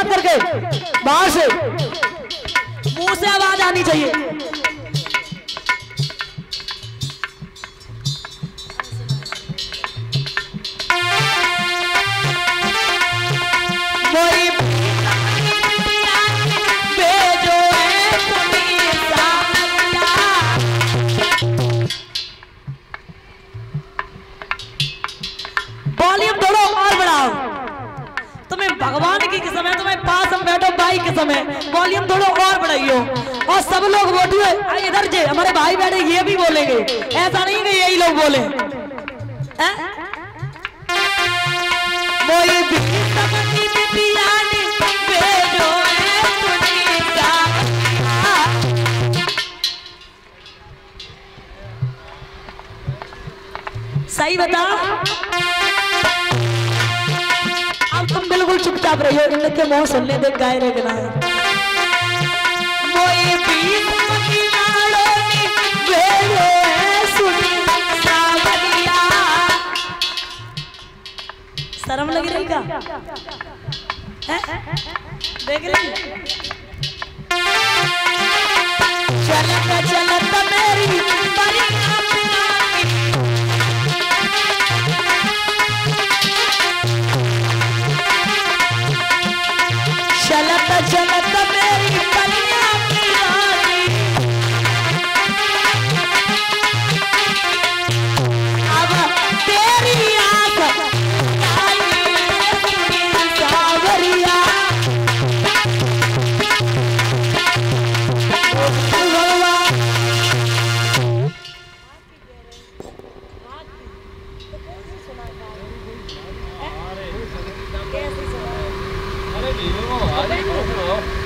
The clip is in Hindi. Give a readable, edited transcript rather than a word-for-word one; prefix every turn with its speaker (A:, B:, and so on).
A: हाथ करके बाहर से मुंह से आवाज आनी चाहिए। वॉल्यूम थोड़ा और बढ़ाओ। तुम्हें भगवान की कसम है, तुम्हें पास में बैठो भाई की कसम है, वॉल्यूम थोड़ा और बढ़ाइयो। और सब लोग बोलिए इधर से हमारे भाई बैठे ये भी बोलेंगे, ऐसा नहीं कि यही लोग बोले। सही बता, अब तुम बिल्कुल चुपचाप रही हो, इनके मुंह सुनने दे गाय रे गना। शर्म लग रही का? देख रही चलत चलत मेरी चलत चलत मेरी कलिया की रानी, अब तेरी आँख सावरिया।
B: अरे